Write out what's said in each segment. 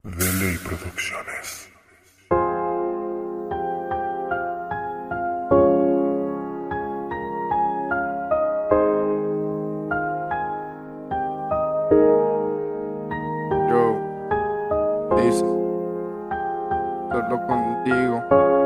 De Ley Producciones. Yo, dice, solo contigo.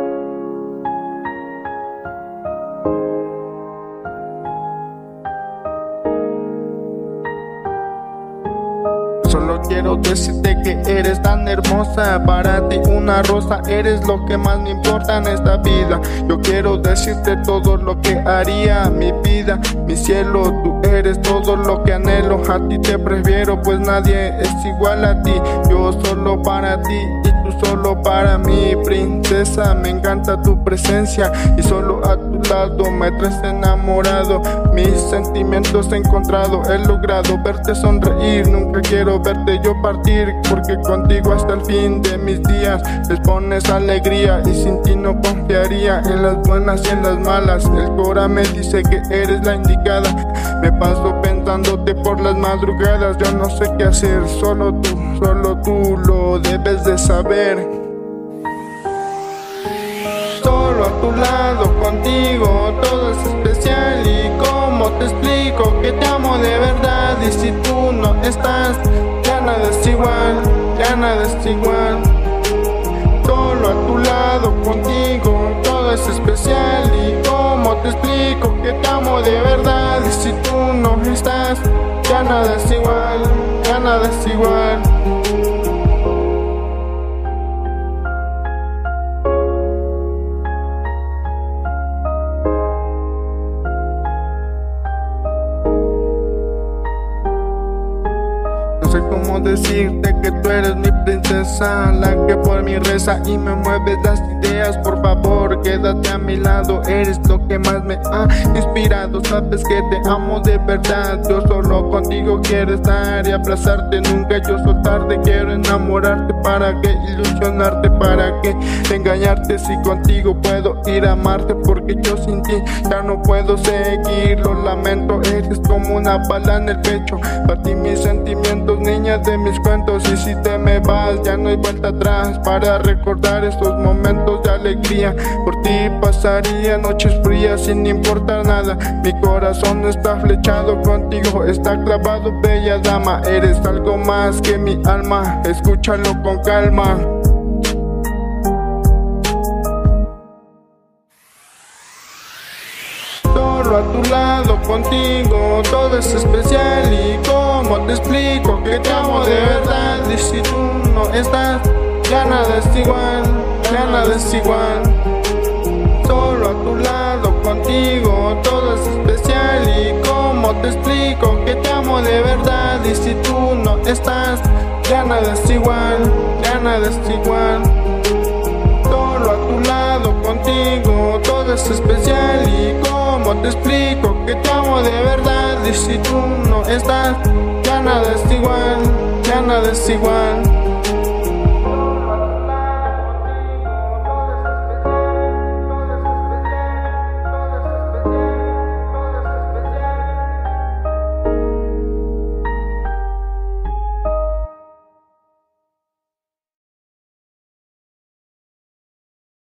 Solo quiero decirte que eres tan hermosa. Para ti una rosa, eres lo que más me importa en esta vida. Yo quiero decirte todo lo que haría mi vida, mi cielo. Tú eres todo lo que anhelo. A ti te prefiero, pues nadie es igual a ti. Yo solo para ti y tú solo para mí, princesa. Me encanta tu presencia y solo a tu lado me traes enamorado. Mis sentimientos he encontrado, he logrado verte sonreír. Nunca quiero verte yo partir, porque contigo hasta el fin de mis días les pones alegría, y sin ti no confiaría en las buenas y en las malas. El cora me dice que eres la indicada. Me paso pensándote por las madrugadas. Yo no sé qué hacer, solo tú lo debes de saber. Solo a tu lado, contigo, todo es especial. Y cómo te explico que te amo de verdad. Y si tú no estás, ya nada es igual, ya nada es igual. Solo a tu lado, contigo, todo es especial. Y cómo te explico que te amo de verdad. Y si tú no estás, ya nada es igual, ya nada es igual. No sé cómo decirte que tú eres mi princesa, la que por mí reza y me mueves las ideas. Por favor, quédate a mi lado, eres lo que más me ha inspirado. Sabes que te amo de verdad, yo solo contigo quiero estar y abrazarte, nunca yo soltarte. Quiero enamorarte, para que ilusionarte, para que engañarte. Si contigo puedo ir a amarte, porque yo sin ti ya no puedo seguir. Lo lamento, eres como una bala en el pecho. Para ti mis sentimientos, niña de mis cuentos. Y si te me vas, ya no hay vuelta atrás para recordar estos momentos de alegría. Por ti pasaría noches frías sin importar nada. Mi corazón está flechado, contigo está clavado, bella dama. Eres algo más que mi alma, escúchalo con calma. Solo a tu lado, contigo, todo es especial. Y cómo te explico que te amo de verdad. Y si tú no estás, ya nada es igual, ya nada es igual. Solo a tu lado, contigo, todo es especial. Y cómo te explico que te amo de verdad. Y si tú no estás, ya nada es igual, ya nada es igual. Solo a tu lado, contigo, todo es especial. Y cómo te explico que te amo de verdad. Y si tú no estás, ya nada es igual, ya nada es igual.